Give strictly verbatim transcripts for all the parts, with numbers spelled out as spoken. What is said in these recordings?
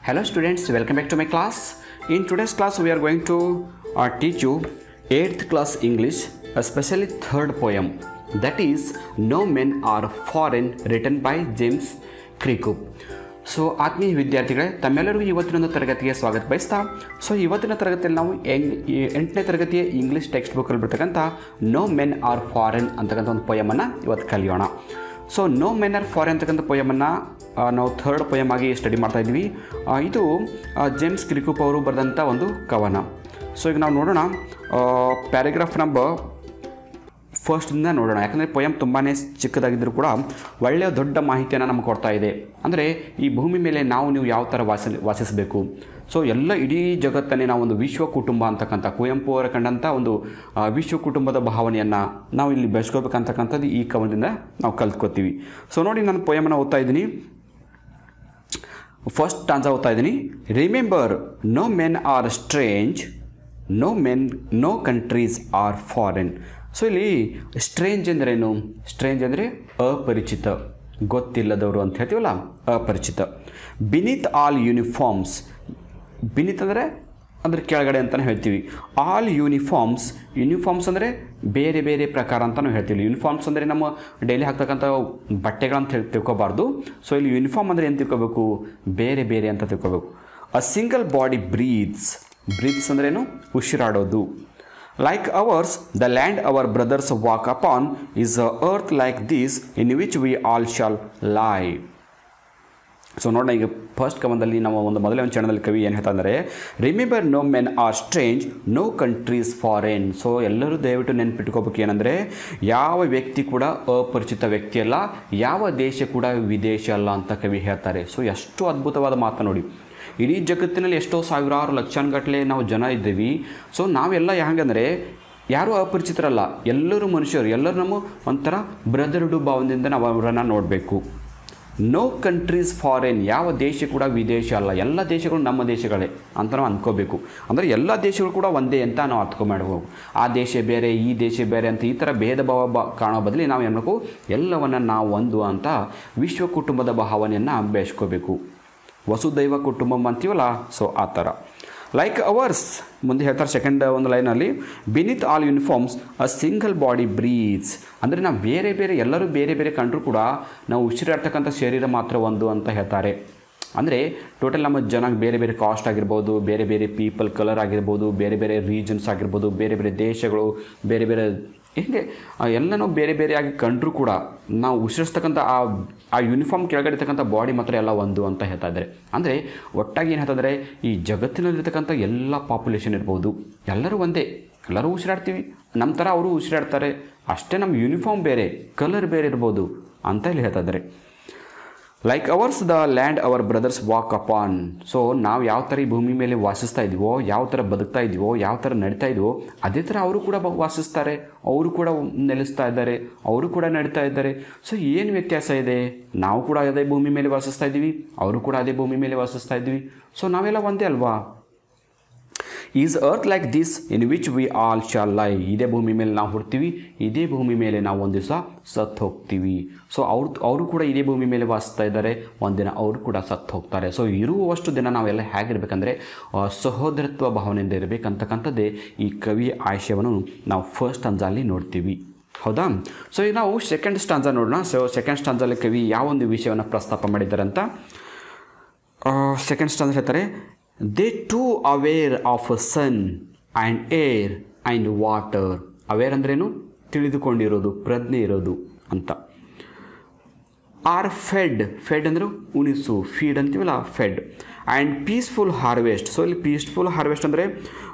Hello students, welcome back to my class. In today's class we are going to uh, teach you eighth class English, especially third poem, that is No Men Are Foreign, written by James Kirkup. So ಆತ್ಮೀಯ ವಿದ್ಯಾರ್ಥಿಗಳೇ, ತಮ್ಮೆಲ್ಲರಿಗೂ ಇವತ್ತಿನ ತರಗತಿಗೆ ಸ್ವಾಗತ ಬಯಸ್ತಾ. So ಇವತ್ತಿನ ತರಗತಿಯಲ್ಲಿ ನಾವು ಎಂಟನೇ ತರಗತಿಯ ಇಂಗ್ಲೀಷ್ ಟೆಕ್ಸ್ಟ್ ಬುಕ್ಕಲ್ಲಿ ಬರ್ತಕ್ಕಂಥ ನೋ ಮೆನ್ ಆರ್ ಫಾರೆನ್ ಅಂತಕ್ಕಂಥ ಒಂದು ಪೊಯಮನ್ನು ಇವತ್ತು ಕಲಿಯೋಣ. So no men are foreign ಅಂತಕ್ಕಂಥ ಪೊಯಮನ್ನು ನಾವು ಥರ್ಡ್ ಪೊಯಮ್ ಆಗಿ ಸ್ಟಡಿ ಮಾಡ್ತಾ ಇದ್ವಿ. ಇದು ಜೇಮ್ಸ್ ಕಿರ್ಕುಪ್ ಅವರು ಬರೆದಂಥ ಒಂದು ಕವನ. ಸೊ ಈಗ ನಾವು ನೋಡೋಣ ಪ್ಯಾರಾಗ್ರಾಫ್ ನಂಬರ್ ಫಸ್ಟಿಂದ ನೋಡೋಣ. ಯಾಕಂದರೆ ಪೊಯಮ್ ತುಂಬಾ ಚಿಕ್ಕದಾಗಿದ್ದರೂ ಕೂಡ ಒಳ್ಳೆಯ ದೊಡ್ಡ ಮಾಹಿತಿಯನ್ನು ನಮಗೆ ಕೊಡ್ತಾ ಇದೆ. ಅಂದರೆ ಈ ಭೂಮಿ ಮೇಲೆ ನಾವು ನೀವು ಯಾವ ಥರ ವಾಸ ವಾಸಿಸಬೇಕು. ಸೊ ಎಲ್ಲ ಇಡೀ ಜಗತ್ತನ್ನೇ ನಾವು ಒಂದು ವಿಶ್ವ ಕುಟುಂಬ ಅಂತಕ್ಕಂಥ ಕುವೆಂಪು ಅವರ ಕಂಡಂಥ ಒಂದು ವಿಶ್ವ ಕುಟುಂಬದ ಭಾವನೆಯನ್ನು ನಾವು ಇಲ್ಲಿ ಬೆಳೆಸ್ಕೋಬೇಕಂತಕ್ಕಂಥದ್ದು ಈ ಕವನದಿಂದ ನಾವು ಕಲ್ತ್ಕೋತೀವಿ. ಸೊ ನೋಡಿ, ನಾನು ಪೊಯಮನ್ನು ಓದ್ತಾ ಇದ್ದೀನಿ. ಫಸ್ಟ್ ಸ್ಟಾಂಜಾ ಓದ್ತಾ ಇದ್ದೀನಿ. Remember, no men are strange, no men no countries are foreign. So ಇಲ್ಲಿ ಸ್ಟ್ರೇಂಜ್ ಅಂದ್ರೇನು? ಸ್ಟ್ರೇಂಜ್ ಅಂದರೆ ಅಪರಿಚಿತ, ಗೊತ್ತಿಲ್ಲದವರು ಅಂತ ಹೇಳ್ತೀವಲ್ಲ, ಅಪರಿಚಿತ. ಬಿನಿತ್ ಆಲ್ ಯೂನಿಫಾರ್ಮ್ಸ್, ಬಿನಿತ್ ಅಂದರೆ ಅಂದರೆ ಕೆಳಗಡೆ ಅಂತಲೇ ಹೇಳ್ತೀವಿ. ಆಲ್ ಯೂನಿಫಾರ್ಮ್ಸ್, ಯೂನಿಫಾರ್ಮ್ಸ್ ಅಂದರೆ ಬೇರೆ ಬೇರೆ ಪ್ರಕಾರ ಅಂತ ನಾವು ಹೇಳ್ತೀವಿ. ಯೂನಿಫಾರ್ಮ್ಸ್ ಅಂದರೆ ನಮ್ಮ ಡೈಲಿ ಹಾಕ್ತಕ್ಕಂಥ ಬಟ್ಟೆಗಳಂತ ಹೇಳಿ ತಿಳ್ಕೊಬಾರ್ದು. ಸೊ ಇಲ್ಲಿ ಯೂನಿಫಾರ್ಮ್ ಅಂದರೆ ಏನು ತಿಳ್ಕೊಬೇಕು? ಬೇರೆ ಬೇರೆ ಅಂತ ತಿಳ್ಕೊಬೇಕು. A single body breathes, breathes ಅಂದ್ರೇನು? ಉಸಿರಾಡೋದು. Like ours, the land our brothers walk upon is a earth like this in which we all shall lie. So ನೋಡೋಣ, ಈಗ ಫಸ್ಟ್ ಕವನದಲ್ಲಿ ನಾವು ಒಂದು ಮೊದಲೇ ಒಂದು ಚರಣದಲ್ಲಿ ಕವಿ ಏನು ಹೇಳ್ತಾ ಅಂದರೆ, remember no men are strange, no countries foreign. So ಎಲ್ಲರೂ ದಯವಿಟ್ಟು ನೆನ್ಪಿಟ್ಕೋಬೇಕು ಏನಂದರೆ, ಯಾವ ವ್ಯಕ್ತಿ ಕೂಡ ಅಪರಿಚಿತ ವ್ಯಕ್ತಿ ಅಲ್ಲ, ಯಾವ ದೇಶ ಕೂಡ ವಿದೇಶ ಅಲ್ಲ ಅಂತ ಕವಿ ಹೇಳ್ತಾರೆ. ಸೊ ಎಷ್ಟು ಅದ್ಭುತವಾದ ಮಾತು ನೋಡಿ. ಇಡೀ ಜಗತ್ತಿನಲ್ಲಿ ಎಷ್ಟೋ ಸಾವಿರಾರು ಲಕ್ಷಾನುಗಟ್ಟಲೆ ನಾವು ಜನ ಇದ್ದೀವಿ. ಸೊ ನಾವೆಲ್ಲ ಹೆಂಗಂದರೆ ಯಾರೂ ಅಪರಿಚಿತರಲ್ಲ, ಎಲ್ಲರೂ ಮನುಷ್ಯರು, ಎಲ್ಲರೂ ನಮ್ಮ ಒಂಥರ ಬ್ರದರ್ಡು ಭಾವದಿಂದ ನಾವು ಅವರನ್ನು ನೋಡಬೇಕು. ನೋ ಕಂಟ್ರೀಸ್ ಫಾರೆನ್, ಯಾವ ದೇಶ ಕೂಡ ವಿದೇಶ ಅಲ್ಲ, ಎಲ್ಲ ದೇಶಗಳು ನಮ್ಮ ದೇಶಗಳೇ ಅಂತ ನಾವು ಅಂದ್ಕೋಬೇಕು. ಅಂದರೆ ಎಲ್ಲ ದೇಶಗಳು ಕೂಡ ಒಂದೇ ಅಂತ ನಾವು ಅರ್ಥಕೊಂಡ್ಬೇಕು. ಆ ದೇಶ ಬೇರೆ, ಈ ದೇಶ ಬೇರೆ ಅಂತ ಈ ಥರ ಭೇದ ಭಾವ ಬ ಕಾಣೋ ಬದಲಿ ನಾವು ಏನು ಮಾಡಬೇಕು, ಎಲ್ಲವನ್ನು ನಾವು ಒಂದು ಅಂತ ವಿಶ್ವ ಕುಟುಂಬದ ಭಾವನೆಯನ್ನು ಬೆಳೆಸ್ಕೋಬೇಕು. ವಸುದೈವ ಕುಟುಂಬಂ ಅಂತೀವಲ್ಲ, ಸೊ ಆ ಥರ. ಲೈಕ್ ಅವರ್ಸ್ ಮುಂದೆ ಹೇಳ್ತಾರೆ ಸೆಕೆಂಡ್ ಒಂದು ಲೈನಲ್ಲಿ, beneath all uniforms a single body breathes. ಅಂದರೆ ನಾವು ಬೇರೆ ಬೇರೆ ಎಲ್ಲರೂ ಬೇರೆ ಬೇರೆ ಕಂಡ್ರೂ ಕೂಡ ನಾವು ಉಸಿರಾಡ್ತಕ್ಕಂಥ ಶರೀರ ಮಾತ್ರ ಒಂದು ಅಂತ ಹೇಳ್ತಾರೆ. ಅಂದರೆ ಟೋಟಲ್ ನಮ್ಮ ಜನ ಬೇರೆ ಬೇರೆ ಕಾಸ್ಟ್ ಆಗಿರ್ಬೋದು, ಬೇರೆ ಬೇರೆ ಪೀಪಲ್ ಕಲರ್ ಆಗಿರ್ಬೋದು, ಬೇರೆ ಬೇರೆ ರೀಜನ್ಸ್ ಆಗಿರ್ಬೋದು, ಬೇರೆ ಬೇರೆ ದೇಶಗಳು, ಬೇರೆ ಬೇರೆ ಹೀಗೆ ಎಲ್ಲನೂ ಬೇರೆ ಬೇರೆಯಾಗಿ ಕಂಡ್ರೂ ಕೂಡ ನಾವು ಉಸಿರಿಸ್ತಕ್ಕಂಥ ಆ ಆ ಯೂನಿಫಾರ್ಮ್ ಕೆಳಗಡೆ ಇರ್ತಕ್ಕಂಥ ಬಾಡಿ ಮಾತ್ರ ಎಲ್ಲ ಒಂದು ಅಂತ ಹೇಳ್ತಾ ಇದ್ದಾರೆ. ಅಂದರೆ ಒಟ್ಟಾಗಿ ಏನು ಹೇಳ್ತಾ ಇದ್ದಾರೆ, ಈ ಜಗತ್ತಿನಲ್ಲಿರ್ತಕ್ಕಂಥ ಎಲ್ಲ ಪಾಪ್ಯುಲೇಷನ್ ಇರ್ಬೋದು, ಎಲ್ಲರೂ ಒಂದೇ, ಎಲ್ಲರೂ ಉಸಿರಾಡ್ತೀವಿ, ನಮ್ಮ ಥರ ಅವರು ಉಸಿರಾಡ್ತಾರೆ ಅಷ್ಟೇ. ನಮ್ಮ ಯೂನಿಫಾರ್ಮ್ ಬೇರೆ, ಕಲರ್ ಬೇರೆ ಇರ್ಬೋದು ಅಂತ ಹೇಳಿ ಹೇಳ್ತಾ ಇದ್ದಾರೆ. Like ours the land our brothers walk upon. So ನಾವು ಯಾವ ಥರ ಈ ಭೂಮಿ ಮೇಲೆ ವಾಸಿಸ್ತಾ ಇದ್ದೀವೋ, ಯಾವ ಥರ ಬದುಕ್ತಾ ಇದ್ದೀವೋ, ಯಾವ ಥರ ನಡೀತಾ ಇದ್ದೀವೋ, ಅದೇ ಥರ ಅವರು ಕೂಡ ವಾಸಿಸ್ತಾರೆ, ಅವರು ಕೂಡ ನೆಲೆಸ್ತಾ ಇದ್ದಾರೆ, ಅವರು ಕೂಡ ನಡೀತಾ ಇದ್ದಾರೆ. ಸೊ ಏನು ವ್ಯತ್ಯಾಸ ಇದೆ? ನಾವು ಕೂಡ ಅದೇ ಭೂಮಿ ಮೇಲೆ ವಾಸಿಸ್ತಾ ಇದ್ದೀವಿ, ಅವರು ಕೂಡ ಅದೇ ಭೂಮಿ ಮೇಲೆ ವಾಸಿಸ್ತಾ ಇದ್ದೀವಿ. ಸೊ ನಾವೆಲ್ಲ ಒಂದೇ ಅಲ್ವಾ? Is earth like this in which we all shall lie. ಇದೇ ಭೂಮಿ ಮೇಲೆ ನಾವು ಹುಡ್ತೀವಿ, ಇದೇ ಭೂಮಿ ಮೇಲೆ ನಾವು ಒಂದು ದಿವಸ ಸತ್ತು ಹೋಗ್ತೀವಿ. ಸೊ ಅವ್ರು ಅವರು ಕೂಡ ಇದೇ ಭೂಮಿ ಮೇಲೆ ವಾಸಿಸ್ತಾ ಇದ್ದಾರೆ, ಒಂದಿನ ಅವರು ಕೂಡ ಸತ್ತು ಹೋಗ್ತಾರೆ. ಸೊ ಇರುವಷ್ಟು ದಿನ ನಾವೆಲ್ಲ ಹೇಗಿರ್ಬೇಕಂದ್ರೆ ಸಹೋದರತ್ವ ಭಾವನೆಯಿಂದ ಇರಬೇಕಂತಕ್ಕಂಥದ್ದೇ ಈ ಕವಿ ಆಶಯವನ್ನು ನಾವು ಫಸ್ಟ್ ಸ್ಟಾಂಜಾಲ್ಲಿ ನೋಡ್ತೀವಿ. ಹೌದಾ? ಸೊ ಈಗ ನಾವು ಸೆಕೆಂಡ್ ಸ್ಟಾಂಜಾ ನೋಡೋಣ. ಸೊ ಸೆಕೆಂಡ್ ಸ್ಟಾಂಜಾಲ್ಲಿ ಕವಿ ಯಾವೊಂದು ವಿಷಯವನ್ನು ಪ್ರಸ್ತಾಪ ಮಾಡಿದ್ದಾರೆ ಅಂತ ಸೆಕೆಂಡ್ ಸ್ಟಾಂಜಾ ಹೇಳ್ತಾರೆ. They too aware of sun and air and water. Aware ಅಂದ್ರೇನು? ತಿಳಿದುಕೊಂಡಿರೋದು, ಪ್ರಜ್ಞೆ ಇರೋದು ಅಂತ. ಆರ್ ಫೆಡ್, ಫೆಡ್ ಅಂದ್ರೆ ಉಣಿಸು, ಫೀಡ್ ಅಂತೀವಲ್ಲ, fed. And peaceful harvest. So ಇಲ್ಲಿ ಪೀಸ್ಫುಲ್ ಹಾರ್ವೆಸ್ಟ್ ಅಂದರೆ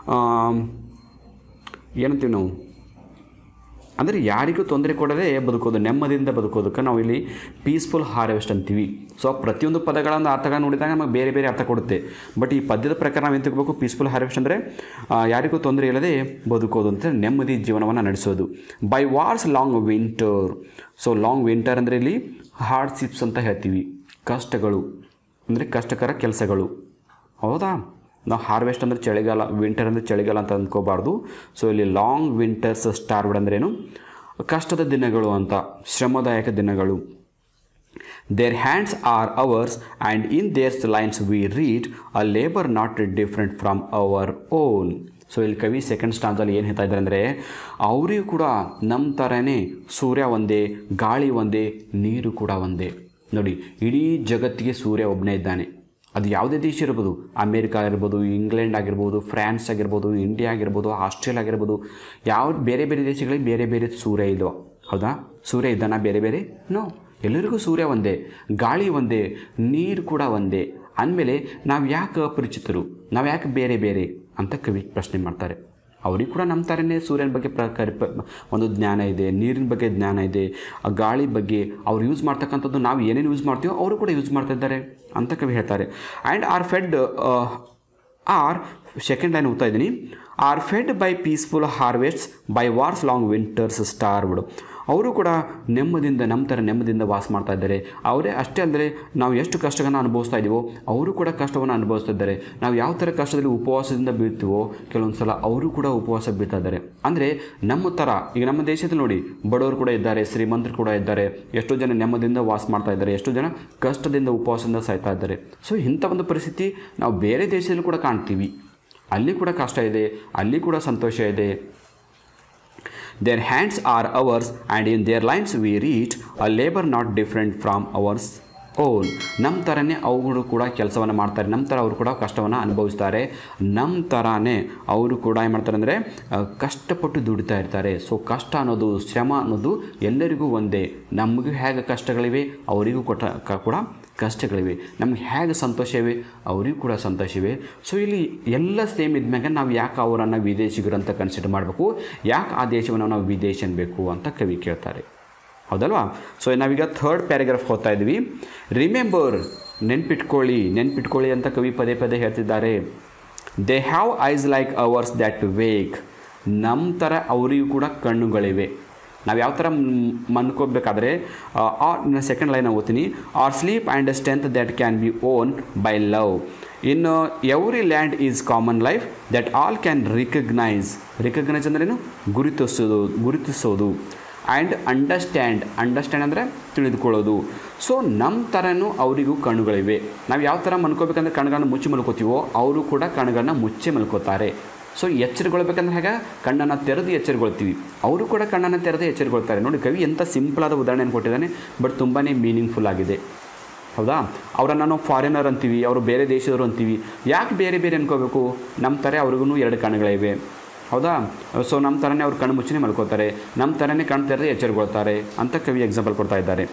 ಏನಂತೀವಿ ನಾವು, ಅಂದರೆ ಯಾರಿಗೂ ತೊಂದರೆ ಕೊಡದೆ ಬದುಕೋದು, ನೆಮ್ಮದಿಯಿಂದ ಬದುಕೋದಕ್ಕೆ ನಾವು ಇಲ್ಲಿ ಪೀಸ್ಫುಲ್ ಹಾರ್ವೆಸ್ಟ್ ಅಂತೀವಿ. ಸೊ ಪ್ರತಿಯೊಂದು ಪದಗಳನ್ನು ಅರ್ಥಗಳು ನೋಡಿದಾಗ ನಮಗೆ ಬೇರೆ ಬೇರೆ ಅರ್ಥ ಕೊಡುತ್ತೆ. ಬಟ್ ಈ ಪದ್ಯದ ಪ್ರಕಾರ ನಾವು ಏನು ತಿಳ್ಕೋಬೇಕು? ಪೀಸ್ಫುಲ್ ಹಾರ್ವೆಸ್ಟ್ ಅಂದರೆ ಯಾರಿಗೂ ತೊಂದರೆ ಇಲ್ಲದೆ ಬದುಕೋದು ಅಂತ, ನೆಮ್ಮದಿ ಜೀವನವನ್ನು ನಡೆಸೋದು. By wars long winter. So long winter ಅಂದರೆ ಇಲ್ಲಿ ಹಾರ್ಡ್ಶಿಪ್ಸ್ ಅಂತ ಹೇಳ್ತೀವಿ, ಕಷ್ಟಗಳು ಅಂದರೆ ಕಷ್ಟಕರ ಕೆಲಸಗಳು. ಹೌದಾ? ನಾವು ಹಾರ್ವೆಸ್ಟ್ ಅಂದರೆ ಚಳಿಗಾಲ, ವಿಂಟರ್ ಅಂದರೆ ಚಳಿಗಾಲ ಅಂತ ಅಂದ್ಕೋಬಾರ್ದು. ಸೊ ಇಲ್ಲಿ ಲಾಂಗ್ ವಿಂಟರ್ಸ್ ಸ್ಟಾರ್ವ್ಡ್ ಅಂದ್ರೇನು? ಕಷ್ಟದ ದಿನಗಳು ಅಂತ, ಶ್ರಮದಾಯಕ ದಿನಗಳು. Their hands are ours, and in their lines we read, a labor not different from our own. So ಇಲ್ಲಿ ಕವಿ ಸೆಕೆಂಡ್ ಸ್ಟಾಂಜಲ್ಲಿ ಏನು ಹೇಳ್ತಾ ಇದ್ದಾರೆ ಅಂದರೆ, ಅವರಿಗೂ ಕೂಡ ನಮ್ಮ ಥರನೇ ಸೂರ್ಯ ಒಂದೇ, ಗಾಳಿ ಒಂದೇ, ನೀರು ಕೂಡ ಒಂದೇ. ನೋಡಿ, ಇಡೀ ಜಗತ್ತಿಗೆ ಸೂರ್ಯ ಒಬ್ಬನೇ ಇದ್ದಾನೆ. ಅದು ಯಾವುದೇ ದೇಶ ಇರ್ಬೋದು, ಅಮೇರಿಕಾ ಆಗಿರ್ಬೋದು, ಇಂಗ್ಲೆಂಡ್ ಆಗಿರ್ಬೋದು, ಫ್ರಾನ್ಸ್ ಆಗಿರ್ಬೋದು, ಇಂಡಿಯಾ ಆಗಿರ್ಬೋದು, ಆಸ್ಟ್ರೇಲಿಯಾ ಆಗಿರ್ಬೋದು, ಯಾವ ಬೇರೆ ಬೇರೆ ದೇಶಗಳಿಗೆ ಬೇರೆ ಬೇರೆ ಸೂರ್ಯ ಇಲ್ವೋ? ಹೌದಾ? ಸೂರ್ಯ ಇದ್ದಾನ ಬೇರೆ ಬೇರೆ? ನೋ, ಎಲ್ಲರಿಗೂ ಸೂರ್ಯ ಒಂದೇ, ಗಾಳಿ ಒಂದೇ, ನೀರು ಕೂಡ ಒಂದೇ. ಅಂದಮೇಲೆ ನಾವು ಯಾಕೆ ಅಪರಿಚಿತರು, ನಾವು ಯಾಕೆ ಬೇರೆ ಬೇರೆ ಅಂತ ಕವಿ ಪ್ರಶ್ನೆ ಮಾಡ್ತಾರೆ. ಅವ್ರಿಗೆ ಕೂಡ ನಮ್ಮ ಥರನೇ ಸೂರ್ಯನ ಬಗ್ಗೆ ಪ್ರಕಾರ ಒಂದು ಜ್ಞಾನ ಇದೆ, ನೀರಿನ ಬಗ್ಗೆ ಜ್ಞಾನ ಇದೆ, ಗಾಳಿ ಬಗ್ಗೆ ಅವ್ರು ಯೂಸ್ ಮಾಡ್ತಕ್ಕಂಥದ್ದು ನಾವು ಏನೇನು ಯೂಸ್ ಮಾಡ್ತೀವೋ ಅವರು ಕೂಡ ಯೂಸ್ ಮಾಡ್ತಾ ಇದ್ದಾರೆ ಅಂತ ಕವಿ ಹೇಳ್ತಾರೆ. And are fed are second line ಓದ್ತಾ ಇದ್ದೀನಿ. Are fed by peaceful harvests by wars long winters starved. ಅವರು ಕೂಡ ನೆಮ್ಮದಿಯಿಂದ ನಮ್ಮ ಥರ ನೆಮ್ಮದಿಯಿಂದ ವಾಸ ಮಾಡ್ತಾ ಇದ್ದಾರೆ. ಅವರೇ ಅಷ್ಟೇ ಅಂದರೆ ನಾವು ಎಷ್ಟು ಕಷ್ಟಗಳನ್ನು ಅನುಭವಿಸ್ತಾ ಇದ್ದೀವೋ ಅವರು ಕೂಡ ಕಷ್ಟವನ್ನು ಅನುಭವಿಸ್ತಾ ಇದ್ದಾರೆ. ನಾವು ಯಾವ ಥರ ಕಷ್ಟದಲ್ಲಿ ಉಪವಾಸದಿಂದ ಬೀಳ್ತೀವೋ ಕೆಲವೊಂದು ಸಲ ಅವರು ಕೂಡ ಉಪವಾಸ ಬೀಳ್ತಾ ಇದ್ದಾರೆ. ಅಂದರೆ ನಮ್ಮ ಥರ ಈಗ ನಮ್ಮ ದೇಶದಲ್ಲಿ ನೋಡಿ, ಬಡವರು ಕೂಡ ಇದ್ದಾರೆ, ಶ್ರೀಮಂತರು ಕೂಡ ಇದ್ದಾರೆ, ಎಷ್ಟೋ ಜನ ನೆಮ್ಮದಿಯಿಂದ ವಾಸ ಮಾಡ್ತಾ ಇದ್ದಾರೆ, ಎಷ್ಟೋ ಜನ ಕಷ್ಟದಿಂದ ಉಪವಾಸದಿಂದ ಸಾಯ್ತಾ ಇದ್ದಾರೆ. ಸೊ ಇಂಥ ಒಂದು ಪರಿಸ್ಥಿತಿ ನಾವು ಬೇರೆ ದೇಶದಲ್ಲಿ ಕೂಡ ಕಾಣ್ತೀವಿ. ಅಲ್ಲಿ ಕೂಡ ಕಷ್ಟ ಇದೆ, ಅಲ್ಲಿ ಕೂಡ ಸಂತೋಷ ಇದೆ. Their hands are ours, and in their lines we read, a labor not different from ours own. ನಮ್ಮ ಥರನೇ ಅವುಗಳು ಕೂಡ ಕೆಲಸವನ್ನು ಮಾಡ್ತಾರೆ, ನಮ್ಮ ಥರ ಅವರು ಕೂಡ ಕಷ್ಟವನ್ನು ಅನುಭವಿಸ್ತಾರೆ, ನಮ್ಮ ಥರನೇ ಅವರು ಕೂಡ ಏನು ಮಾಡ್ತಾರೆ ಅಂದರೆ ಕಷ್ಟಪಟ್ಟು ದುಡಿತಾ ಇರ್ತಾರೆ. ಸೊ ಕಷ್ಟ ಅನ್ನೋದು, ಶ್ರಮ ಅನ್ನೋದು ಎಲ್ಲರಿಗೂ ಒಂದೇ. ನಮಗೂ ಹೇಗೆ ಕಷ್ಟಗಳಿವೆ ಅವರಿಗೂ ಕೊಟ್ಟ ಕೂಡ ಕಷ್ಟಗಳಿವೆ, ನಮ್ಗೆ ಹೇಗೆ ಸಂತೋಷ ಇವೆ ಅವರಿಗೂ ಕೂಡ ಸಂತೋಷ ಇವೆ. ಸೊ ಇಲ್ಲಿ ಎಲ್ಲ ಸೇಮ್ ಇದ್ಮ್ಯಾಗ ನಾವು ಯಾಕೆ ಅವರನ್ನು ವಿದೇಶಿಗರು ಅಂತ ಕನ್ಸಿಡರ್ ಮಾಡಬೇಕು, ಯಾಕೆ ಆ ದೇಶವನ್ನು ನಾವು ವಿದೇಶ ಅನ್ಬೇಕು ಅಂತ ಕವಿ ಕೇಳ್ತಾರೆ. ಹೌದಲ್ವಾ? ಸೊ ನಾವೀಗ ಥರ್ಡ್ ಪ್ಯಾರಾಗ್ರಾಫ್ ಓದ್ತಾ ಇದ್ವಿ. ರಿಮೆಂಬರ್, ನೆನ್ಪಿಟ್ಕೊಳ್ಳಿ, ನೆನ್ಪಿಟ್ಕೊಳ್ಳಿ ಅಂತ ಕವಿ ಪದೇ ಪದೇ ಹೇಳ್ತಿದ್ದಾರೆ. They have eyes like ours that wake. ನಮ್ಮ ಥರ ಅವರಿಗೂ ಕೂಡ ಕಣ್ಣುಗಳಿವೆ. ನಾವು ಯಾವ ಥರ ಮನ್ಕೋಬೇಕಾದ್ರೆ ಸೆಕೆಂಡ್ ಲೈನ್ ಓದ್ತೀನಿ. Are sleep and strength that can be won by love. In every land is common life that all can recognise. Recognise ಅಂದ್ರೇನು? ಗುರುತಿಸೋದು, ಗುರುತಿಸೋದು. ಆ್ಯಂಡ್ ಅಂಡರ್ಸ್ಟ್ಯಾಂಡ್, ಅಂಡರ್ಸ್ಟ್ಯಾಂಡ್ ಅಂದರೆ ತಿಳಿದುಕೊಳ್ಳೋದು. ಸೊ ನಮ್ಮ ಥರನೂ ಅವರಿಗೂ ಕಣ್ಣುಗಳಿವೆ. ನಾವು ಯಾವ ಥರ ಮಲ್ಕೋಬೇಕಂದ್ರೆ ಕಣ್ಗಳನ್ನ ಮುಚ್ಚಿ ಮಲ್ಕೋತೀವೋ ಅವರು ಕೂಡ ಕಣ್ಗಳನ್ನ ಮುಚ್ಚಿ ಮಲ್ಕೋತಾರೆ. ಸೊ ಎಚ್ಚರಗೊಳ್ಬೇಕಂದ್ರೆ ಹೇಗೆ? ಕಣ್ಣನ್ನು ತೆರೆದು ಎಚ್ಚರಗೊಳ್ತೀವಿ, ಅವರು ಕೂಡ ಕಣ್ಣನ್ನು ತೆರೆದು ಎಚ್ಚರಗೊಳ್ತಾರೆ. ನೋಡಿ, ಕವಿ ಎಂಥ ಸಿಂಪಲಾದ ಉದಾಹರಣೆಯನ್ನು ಕೊಟ್ಟಿದ್ದಾನೆ, ಬಟ್ ತುಂಬಾ ಮೀನಿಂಗ್ಫುಲ್ ಆಗಿದೆ. ಹೌದಾ? ಅವರನ್ನು ನಾವು ಫಾರಿನರ್ ಅಂತೀವಿ, ಅವರು ಬೇರೆ ದೇಶದವರು ಅಂತೀವಿ. ಯಾಕೆ ಬೇರೆ ಬೇರೆ ಅನ್ಕೋಬೇಕು? ನಮ್ಮ ಥರ ಅವ್ರಿಗೂ ಎರಡು ಕಣ್ಣುಗಳಿವೆ. ಹೌದಾ? ಸೊ ನಮ್ಮ ಥರನೇ ಅವ್ರು ಕಣ್ಣು ಮುಚ್ಚಿನೇ ಮಲ್ಕೋತಾರೆ, ನಮ್ಮ ಥರನೇ ಕಣ್ಣು ತೆರೆದು ಎಚ್ಚರಗೊಳ್ತಾರೆ ಅಂತ ಕವಿ ಎಕ್ಸಾಂಪಲ್ ಕೊಡ್ತಾ ಇದ್ದಾರೆ.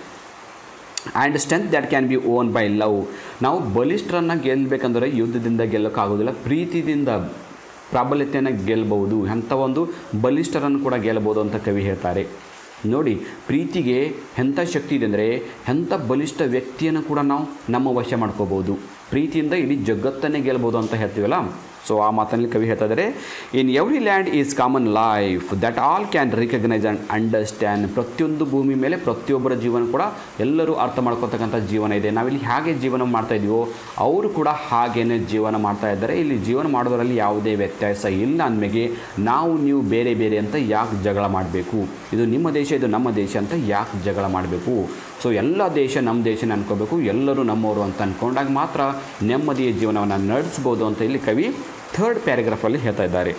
And strength that can be won by love. ನಾವು ಬಲಿಷ್ಠರನ್ನು ಗೆಲ್ಲಬೇಕಂದ್ರೆ ಯುದ್ಧದಿಂದ ಗೆಲ್ಲೋಕ್ಕಾಗೋದಿಲ್ಲ, ಪ್ರೀತಿಯಿಂದ ಪ್ರಾಬಲ್ಯತೆಯನ್ನು ಗೆಲ್ಲಬಹುದು. ಅಂಥ ಒಂದು ಬಲಿಷ್ಠರನ್ನು ಕೂಡ ಗೆಲ್ಲಬಹುದು ಅಂತ ಕವಿ ಹೇಳ್ತಾರೆ. ನೋಡಿ, ಪ್ರೀತಿಗೆ ಎಂಥ ಶಕ್ತಿ ಇದೆ ಅಂದರೆ ಎಂಥ ಬಲಿಷ್ಠ ವ್ಯಕ್ತಿಯನ್ನು ಕೂಡ ನಾವು ನಮ್ಮ ವಶ ಮಾಡ್ಕೋಬೋದು. ಪ್ರೀತಿಯಿಂದ ಇಡೀ ಜಗತ್ತನ್ನೇ ಗೆಲ್ಬೋದು ಅಂತ ಹೇಳ್ತೀವಲ್ಲ. ಸೊ ಆ ಮಾತಲ್ಲಿ ಕವಿ ಹೇಳ್ತಾ ಇದ್ದಾರೆ, in every land is common life that all can recognise and understand. ಪ್ರತಿಯೊಂದು ಭೂಮಿ ಮೇಲೆ ಪ್ರತಿಯೊಬ್ಬರ ಜೀವನ ಕೂಡ ಎಲ್ಲರೂ ಅರ್ಥ ಮಾಡ್ಕೊತಕ್ಕಂಥ ಜೀವನ ಇದೆ. ನಾವಿಲ್ಲಿ ಹೇಗೆ ಜೀವನ ಮಾಡ್ತಾ ಇದೀವೋ ಅವರು ಕೂಡ ಹಾಗೇನೆ ಜೀವನ ಮಾಡ್ತಾ ಇದ್ದಾರೆ. ಇಲ್ಲಿ ಜೀವನ ಮಾಡೋದರಲ್ಲಿ ಯಾವುದೇ ವ್ಯತ್ಯಾಸ ಇಲ್ಲ ಅಂದಮೇಲೆ ನಾವು ನೀವು ಬೇರೆ ಬೇರೆ ಅಂತ ಯಾಕೆ ಜಗಳ ಮಾಡಬೇಕು? ಇದು ನಿಮ್ಮ ದೇಶ, ಇದು ನಮ್ಮ ದೇಶ ಅಂತ ಯಾಕೆ ಜಗಳ ಮಾಡಬೇಕು? ಸೊ ಎಲ್ಲ ದೇಶ ನಮ್ಮ ದೇಶನ ಅನ್ಕೋಬೇಕು, ಎಲ್ಲರೂ ನಮ್ಮವರು ಅಂತ ಅಂದ್ಕೊಂಡಾಗ ಮಾತ್ರ ನೆಮ್ಮದಿಯ ಜೀವನವನ್ನು ನಡೆಸ್ಬೋದು ಅಂತ ಇಲ್ಲಿ ಕವಿ ಥರ್ಡ್ ಪ್ಯಾರಾಗ್ರಾಫಲ್ಲಿ ಹೇಳ್ತಾ ಇದ್ದಾರೆ.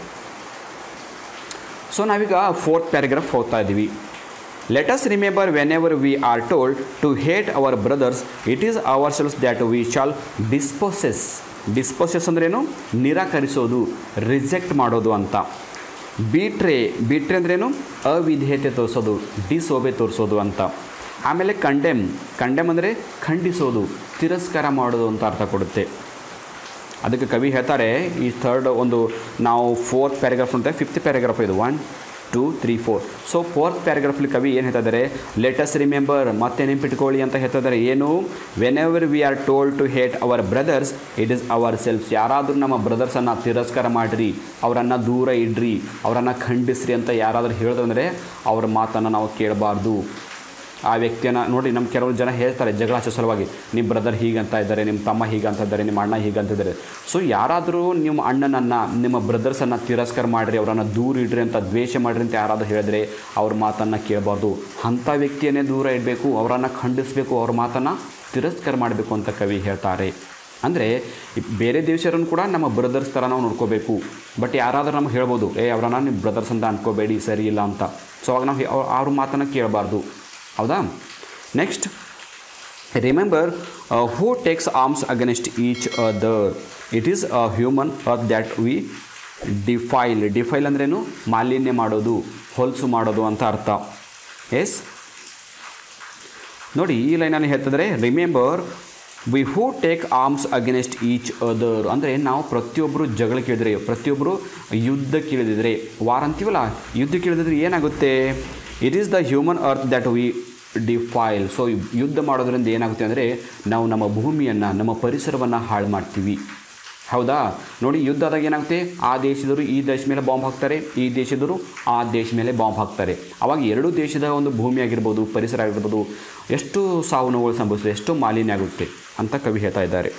ಸೊ ನಾವೀಗ ಫೋರ್ತ್ ಪ್ಯಾರಾಗ್ರಾಫ್ ಓದ್ತಾ ಇದ್ದೀವಿ. Let us remember whenever we are told to hate our brothers it is ourselves that we shall dispossess. Dispossess ಅಂದ್ರೇನು? ನಿರಾಕರಿಸೋದು, ರಿಜೆಕ್ಟ್ ಮಾಡೋದು ಅಂತ. ಬೀಟ್ರೆ, ಬೀಟ್ರೆ ಅಂದ್ರೇನು? ಅವಿಧೇಯತೆ ತೋರಿಸೋದು, ಡಿಸೋಬೆ ತೋರಿಸೋದು ಅಂತ. ಆಮೇಲೆ ಕಂಡೆಮ್, ಕಂಡೆಮ್ ಅಂದರೆ ಖಂಡಿಸೋದು, ತಿರಸ್ಕಾರ ಮಾಡೋದು ಅಂತ ಅರ್ಥ ಕೊಡುತ್ತೆ. ಅದಕ್ಕೆ ಕವಿ ಹೇಳ್ತಾರೆ, ಈ ಥರ್ಡ್ ಒಂದು ನಾವು ಫೋರ್ತ್ ಪ್ಯಾರಾಗ್ರಾಫ್ ಅಂತ, ಫಿಫ್ತ್ ಪ್ಯಾರಾಗ್ರಾಫ್ ಇದು, one two three four. So fourth ಪ್ಯಾರಾಗ್ರಾಫಲ್ಲಿ ಕವಿ ಏನು ಹೇಳ್ತಾ ಇದ್ದಾರೆ? ಲೆಟ್ ಅಸ್ ರಿಮೆಂಬರ್, ಮತ್ತೆ ನೆನ್ಪಿಟ್ಕೊಳ್ಳಿ ಅಂತ ಹೇಳ್ತಾ ಇದ್ದಾರೆ. ಏನು? Whenever we are told to hate our brothers it is ourselves. ಯಾರಾದರೂ ನಮ್ಮ ಬ್ರದರ್ಸನ್ನು ತಿರಸ್ಕಾರ ಮಾಡಿರಿ, ಅವರನ್ನು ದೂರ ಇಡ್ರಿ, ಅವರನ್ನು ಖಂಡಿಸ್ರಿ ಅಂತ ಯಾರಾದರೂ ಹೇಳಿದ್ರೆ ಅವ್ರ ಮಾತನ್ನು ನಾವು ಕೇಳಬಾರ್ದು. ಆ ವ್ಯಕ್ತಿಯನ್ನು ನೋಡಿ, ನಮ್ಮ ಕೆಲವರು ಜನ ಹೇಳ್ತಾರೆ ಜಗಳ ಹಚ್ಚೋ ಸಲುವಾಗಿ, ನಿಮ್ಮ ಬ್ರದರ್ ಹೀಗಂತ ಇದ್ದಾರೆ, ನಿಮ್ಮ ತಮ್ಮ ಹೀಗಂತ ಇದ್ದಾರೆ, ನಿಮ್ಮ ಅಣ್ಣ ಹೀಗಂತ ಇದ್ದಾರೆ. ಸೊ ಯಾರಾದರೂ ನಿಮ್ಮ ಅಣ್ಣನನ್ನು, ನಿಮ್ಮ ಬ್ರದರ್ಸನ್ನು ತಿರಸ್ಕಾರ ಮಾಡಿರಿ, ಅವರನ್ನು ದೂರ ಇಡ್ರಿ ಅಂತ, ದ್ವೇಷ ಮಾಡಿರಿ ಅಂತ ಯಾರಾದರೂ ಹೇಳಿದ್ರೆ ಅವ್ರ ಮಾತನ್ನು ಕೇಳಬಾರ್ದು. ಅಂಥ ವ್ಯಕ್ತಿಯನ್ನೇ ದೂರ ಇಡಬೇಕು, ಅವರನ್ನು ಖಂಡಿಸಬೇಕು, ಅವ್ರ ಮಾತನ್ನು ತಿರಸ್ಕಾರ ಮಾಡಬೇಕು ಅಂತ ಕವಿ ಹೇಳ್ತಾರೆ. ಅಂದರೆ ಬೇರೆ ದೇಶರನ್ನು ಕೂಡ ನಮ್ಮ ಬ್ರದರ್ಸ್ ಥರ ನಾವು ನೋಡ್ಕೋಬೇಕು. ಬಟ್ ಯಾರಾದರೂ ನಮ್ಗೆ ಹೇಳ್ಬೋದು, ಏ ಅವರನ್ನ ನಿಮ್ಮ ಬ್ರದರ್ಸ್ ಅಂತ ಅನ್ಕೋಬೇಡಿ, ಸರಿ ಇಲ್ಲ ಅಂತ. ಸೊ ಅವಾಗ ನಾವು ಅವ್ರ ಮಾತನ್ನು ಕೇಳಬಾರ್ದು, ಹೌದಾ? Next, remember who takes arms against each other, it is a human earth that we defile. Defile ಅಂದ್ರೇನು? ಮಾಲಿನ್ಯ ಮಾಡೋದು, ಹೊಲಸು ಮಾಡೋದು ಅಂತ ಅರ್ಥ. ಎಸ್, ನೋಡಿ ಈ ಲೈನಲ್ಲಿ ಹೇಳ್ತಿದ್ರೆ, remember we who take arms against each other ಅಂದರೆ ನಾವು ಪ್ರತಿಯೊಬ್ಬರು ಜಗಳಕ್ಕೆ ಇಳಿದ್ರೆ, ಪ್ರತಿಯೊಬ್ಬರು ಯುದ್ಧಕ್ಕೆ ಇಳಿದಿದ್ರೆ, ವಾರ್ ಅಂತೀವಲ್ಲ, ಯುದ್ಧಕ್ಕೆ ಇಳಿದಿದ್ರೆ ಏನಾಗುತ್ತೆ? It is the human earth that we defile. So ಯುದ್ಧ ಮಾಡೋದ್ರಿಂದ ಏನಾಗುತ್ತೆ ಅಂದರೆ ನಾವು ನಮ್ಮ ಭೂಮಿಯನ್ನು, ನಮ್ಮ ಪರಿಸರವನ್ನು ಹಾಳು ಮಾಡ್ತೀವಿ, ಹೌದಾ? ನೋಡಿ, ಯುದ್ಧ ಆದಾಗ ಏನಾಗುತ್ತೆ? ಆ ದೇಶದವರು ಈ ದೇಶ ಮೇಲೆ ಬಾಂಬ್ ಹಾಕ್ತಾರೆ, ಈ ದೇಶದವರು ಆ ದೇಶ ಮೇಲೆ ಬಾಂಬ್ ಹಾಕ್ತಾರೆ. ಆವಾಗ ಎರಡೂ ದೇಶದ ಒಂದು ಭೂಮಿ ಆಗಿರ್ಬೋದು, ಪರಿಸರ ಆಗಿರ್ಬೋದು, ಎಷ್ಟು ಸಾವು ನೋವುಗಳು ಸಂಭವಿಸ್ತದೆ, ಎಷ್ಟು ಮಾಲಿನ್ಯ ಆಗುತ್ತೆ ಅಂತ ಕವಿ ಹೇಳ್ತಾ ಇದ್ದಾರೆ.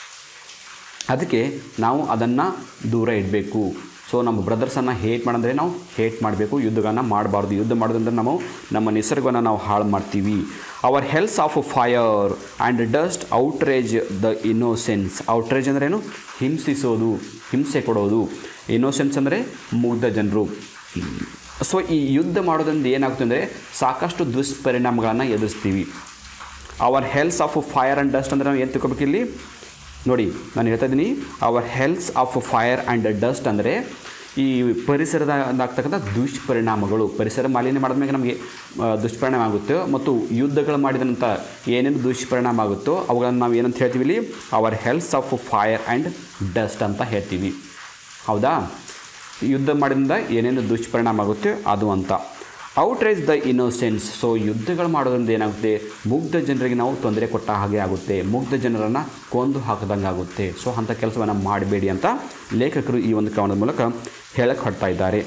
ಅದಕ್ಕೆ ನಾವು ಅದನ್ನು ದೂರ ಇಡಬೇಕು. ಸೊ ನಮ್ಮ ಬ್ರದರ್ಸನ್ನು ಹೇಟ್ ಮಾಡಂದರೆ ನಾವು ಹೇಟ್ ಮಾಡಬೇಕು, ಯುದ್ಧಗಳನ್ನು ಮಾಡಬಾರ್ದು. ಯುದ್ಧ ಮಾಡೋದಂದ್ರೆ ನಾವು ನಮ್ಮ ನಿಸರ್ಗವನ್ನು ನಾವು ಹಾಳು ಮಾಡ್ತೀವಿ. Our hells of fire and dust outrage the innocence. Outrage ಅಂದ್ರೇನು? ಹಿಂಸಿಸೋದು, ಹಿಂಸೆ ಕೊಡೋದು. ಇನ್ನೋಸೆನ್ಸ್ ಅಂದರೆ ಮುಗ್ಧ ಜನರು. ಸೊ ಈ ಯುದ್ಧ ಮಾಡೋದ್ರಿಂದ ಏನಾಗುತ್ತೆ ಅಂದರೆ ಸಾಕಷ್ಟು ದುಷ್ಪರಿಣಾಮಗಳನ್ನು ಎದುರಿಸ್ತೀವಿ. Our hells of fire and dust ಅಂದರೆ ನಾವು ಏನು ತಿಳ್ಕೊಬೇಕು ಇಲ್ಲಿ ನೋಡಿ, ನಾನು ಹೇಳ್ತಾ ಇದ್ದೀನಿ, our hells of fire and dust ಅಂದರೆ ಈ ಪರಿಸರದಾಗ್ತಕ್ಕಂಥ ದುಷ್ಪರಿಣಾಮಗಳು. ಪರಿಸರ ಮಾಲಿನ್ಯ ಮಾಡಿದ್ಮೇಲೆ ನಮಗೆ ದುಷ್ಪರಿಣಾಮ ಆಗುತ್ತೆ, ಮತ್ತು ಯುದ್ಧಗಳು ಮಾಡಿದಂಥ ಏನೇನು ದುಷ್ಪರಿಣಾಮ ಆಗುತ್ತೋ ಅವುಗಳನ್ನು ನಾವು ಏನಂತ ಹೇಳ್ತೀವಿ ಇಲ್ಲಿ? Our hells of fire and dust ಅಂತ ಹೇಳ್ತೀವಿ, ಹೌದಾ? ಯುದ್ಧ ಮಾಡಿದ್ರಿಂದ ಏನೇನು ದುಷ್ಪರಿಣಾಮ ಆಗುತ್ತೆ ಅದು ಅಂತ. Outrage the innocence. ಸೊ ಯುದ್ಧಗಳು ಮಾಡೋದ್ರಿಂದ ಏನಾಗುತ್ತೆ? ಮುಗ್ಧ ಜನರಿಗೆ ನಾವು ತೊಂದರೆ ಕೊಟ್ಟ ಹಾಗೆ ಆಗುತ್ತೆ, ಮುಗ್ಧ ಜನರನ್ನು ಕೊಂದು ಹಾಕಿದಂಗೆ ಆಗುತ್ತೆ. ಸೊ ಅಂಥ ಕೆಲಸವನ್ನು ಮಾಡಬೇಡಿ ಅಂತ ಲೇಖಕರು ಈ ಒಂದು ಕವನದ ಮೂಲಕ ಹೇಳಕ್ಕೆ ಹೊರಡ್ತಾ ಇದ್ದಾರೆ.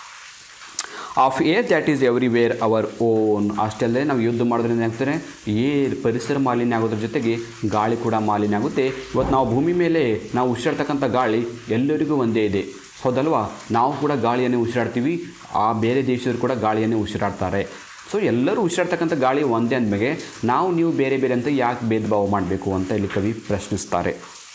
Of air that is everywhere our own. ಅಷ್ಟಲ್ಲದೆ ನಾವು ಯುದ್ಧ ಮಾಡೋದ್ರಿಂದ ಏನಾಗ್ತಾರೆ? ಏರ್ ಪರಿಸರ ಮಾಲಿನ್ಯ ಆಗೋದ್ರ ಜೊತೆಗೆ ಗಾಳಿ ಕೂಡ ಮಾಲಿನ್ಯ ಆಗುತ್ತೆ. ಇವತ್ತು ನಾವು ಭೂಮಿ ಮೇಲೆ ನಾವು ಉಸಿರಾಡ್ತಕ್ಕಂಥ ಗಾಳಿ ಎಲ್ಲರಿಗೂ ಒಂದೇ ಇದೆ, ಹೌದಲ್ವಾ? ನಾವು ಕೂಡ ಗಾಳಿಯನ್ನೇ ಉಸಿರಾಡ್ತೀವಿ, ಆ ಬೇರೆ ದೇಶದವರು ಕೂಡ ಗಾಳಿಯನ್ನೇ ಉಸಿರಾಡ್ತಾರೆ. ಸೊ ಎಲ್ಲರೂ ಉಸಿರಾಡ್ತಕ್ಕಂಥ ಗಾಳಿ ಒಂದೇ ಅಂದಮೇಲೆ ನಾವು ನೀವು ಬೇರೆ ಬೇರೆ ಅಂತ ಯಾಕೆ ಭೇದ ಭಾವ ಮಾಡಬೇಕು ಅಂತ ಇಲ್ಲಿ ಕವಿ ಪ್ರಶ್ನಿಸ್ತಾರೆ.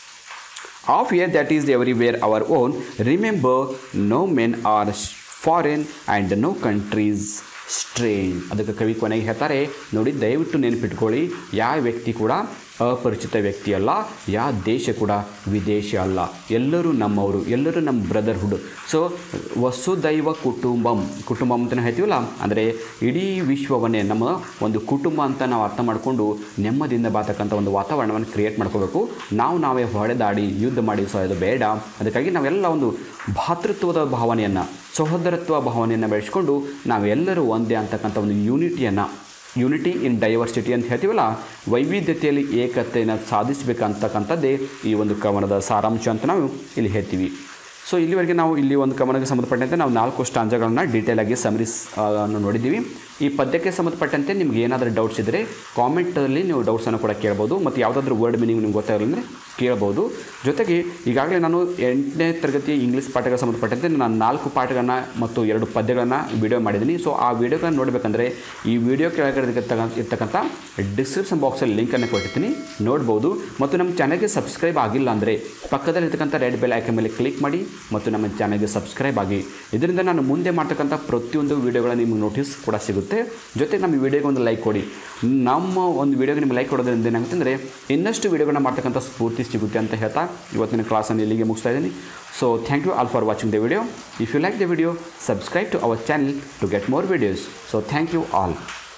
Of air that is everywhere our own, remember no men are foreign and no countries strange. ಅದಕ್ಕೆ ಕವಿ ಕೊನೆಗೆ ಹೇಳ್ತಾರೆ, ನೋಡಿ ದಯವಿಟ್ಟು ನೆನಪಿಟ್ಕೊಳ್ಳಿ, ಯಾವ ವ್ಯಕ್ತಿ ಕೂಡ ಅಪರಿಚಿತ ವ್ಯಕ್ತಿ ಅಲ್ಲ, ಯಾವ ದೇಶ ಕೂಡ ವಿದೇಶಿ ಅಲ್ಲ, ಎಲ್ಲರೂ ನಮ್ಮವರು, ಎಲ್ಲರೂ ನಮ್ಮ ಬ್ರದರ್ಹುಡ್. ಸೊ ವಸುದೈವ ಕುಟುಂಬಂ, ಕುಟುಂಬಂ ಅಂತಲೇ ಹೇಳ್ತೀವಲ್ಲ, ಅಂದರೆ ಇಡೀ ವಿಶ್ವವನ್ನೇ ನಮ್ಮ ಒಂದು ಕುಟುಂಬ ಅಂತ ನಾವು ಅರ್ಥ ಮಾಡಿಕೊಂಡು ನೆಮ್ಮದಿಯಿಂದ ಬಾತಕ್ಕಂಥ ಒಂದು ವಾತಾವರಣವನ್ನು ಕ್ರಿಯೇಟ್ ಮಾಡ್ಕೋಬೇಕು. ನಾವು ನಾವೇ ಹೊಡೆದಾಡಿ ಯುದ್ಧ ಮಾಡಿ ಸೊ ಅದು ಬೇಡ. ಅದಕ್ಕಾಗಿ ನಾವೆಲ್ಲ ಒಂದು ಭಾತೃತ್ವದ ಭಾವನೆಯನ್ನು, ಸಹೋದರತ್ವ ಭಾವನೆಯನ್ನು ಬೆಳೆಸ್ಕೊಂಡು ನಾವೆಲ್ಲರೂ ಒಂದೇ ಅಂತಕ್ಕಂಥ ಒಂದು ಯೂನಿಟಿಯನ್ನು, ಯೂನಿಟಿ ಇನ್ ಡೈವರ್ಸಿಟಿ ಅಂತ ಹೇಳ್ತೀವಲ್ಲ, ವೈವಿಧ್ಯತೆಯಲ್ಲಿ ಏಕತೆಯನ್ನು ಸಾಧಿಸಬೇಕಂತಕ್ಕಂಥದ್ದೇ ಈ ಒಂದು ಕವನದ ಸಾರಾಂಶ ಅಂತ ನಾವು ಇಲ್ಲಿ ಹೇಳ್ತೀವಿ. ಸೊ ಇಲ್ಲಿವರೆಗೆ ನಾವು ಇಲ್ಲಿ ಒಂದು ಕವನಕ್ಕೆ ಸಂಬಂಧಪಟ್ಟಂತೆ ನಾವು ನಾಲ್ಕು ಸ್ಟಾಂಜಗಳನ್ನು ಡೀಟೇಲಾಗಿ ಸಮರೀಸ್ ಅನ್ನು ನೋಡಿದ್ದೀವಿ. ಈ ಪದ್ಯಕ್ಕೆ ಸಂಬಂಧಪಟ್ಟಂತೆ ನಿಮ್ಗೆ ಏನಾದರೂ ಡೌಟ್ಸ್ ಇದ್ದರೆ ಕಾಮೆಂಟಲ್ಲಿ ನೀವು ಡೌಟ್ಸನ್ನು ಕೂಡ ಕೇಳ್ಬೋದು, ಮತ್ತು ಯಾವುದಾದ್ರೂ ವರ್ಡ್ ಮೀನಿಂಗ್ ನಿಮ್ಗೆ ಗೊತ್ತಾಗಲ್ಲ ಅಂದರೆ ಕೇಳ್ಬೋದು. ಜೊತೆಗೆ ಈಗಾಗಲೇ ನಾನು ಎಂಟನೇ ತರಗತಿ ಇಂಗ್ಲೀಷ್ ಪಾಠಕ್ಕೆ ಸಂಬಂಧಪಟ್ಟಂತೆ ನಾನು ನಾಲ್ಕು ಪಾಠಗಳನ್ನು ಮತ್ತು ಎರಡು ಪದ್ಯಗಳನ್ನು ವಿಡಿಯೋ ಮಾಡಿದ್ದೀನಿ. ಸೊ ಆ ವಿಡಿಯೋಗಳನ್ನು ನೋಡಬೇಕಂದ್ರೆ ಈ ವಿಡಿಯೋ ಕೆಳಗಡೆ ಇರ್ತಕ್ಕಂಥ ಡಿಸ್ಕ್ರಿಪ್ಷನ್ ಬಾಕ್ಸಲ್ಲಿ ಲಿಂಕನ್ನು ಕೊಟ್ಟಿರ್ತೀನಿ, ನೋಡ್ಬೋದು. ಮತ್ತು ನಮ್ಮ ಚಾನಲ್ಗೆ ಸಬ್ಸ್ಕ್ರೈಬ್ ಆಗಿಲ್ಲ ಅಂದರೆ ಪಕ್ಕದಲ್ಲಿರ್ತಕ್ಕಂಥ ರೆಡ್ ಬೆಲ್ ಐಕನ್ ಮೇಲೆ ಕ್ಲಿಕ್ ಮಾಡಿ ಮತ್ತು ನಮ್ಮ ಚಾನಲ್ಗೆ ಸಬ್ಸ್ಕ್ರೈಬ್ ಆಗಿ. ಇದರಿಂದ ನಾನು ಮುಂದೆ ಮಾಡ್ತಕ್ಕಂಥ ಪ್ರತಿಯೊಂದು ವಿಡಿಯೋಗಳ ನಿಮಗೆ ನೋಟಿಸ್ ಕೂಡ ಸಿಗುತ್ತೆ. ಜೊತೆಗೆ ನಮ್ಮ ವಿಡಿಯೋಗೆ ಒಂದು ಲೈಕ್ ಕೊಡಿ. ನಮ್ಮ ಒಂದು ವಿಡಿಯೋಗೆ ನಿಮಗೆ ಲೈಕ್ ಕೊಡೋದ್ರಿಂದ ಏನಾಗುತ್ತೆ ಅಂದರೆ ಇನ್ನಷ್ಟು ವಿಡಿಯೋಗಳನ್ನ ಮಾಡ್ತಕ್ಕಂಥ ಸ್ಫೂರ್ತಿ ಸಿಗುತ್ತೆ ಅಂತ ಹೇಳ್ತಾ ಇವತ್ತಿನ ಕ್ಲಾಸನ್ನು ಇಲ್ಲಿಗೆ ಮುಗಿಸ್ತಾ ಇದ್ದೀನಿ. So thank you all for watching the video. If you like the video, subscribe to our channel to get more videos. So thank you all.